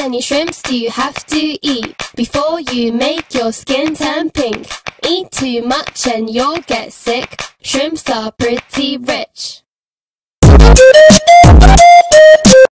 many shrimps do you have to eat before you make your skin turn pink? Eat too much and you'll get sick. Shrimps are pretty rich.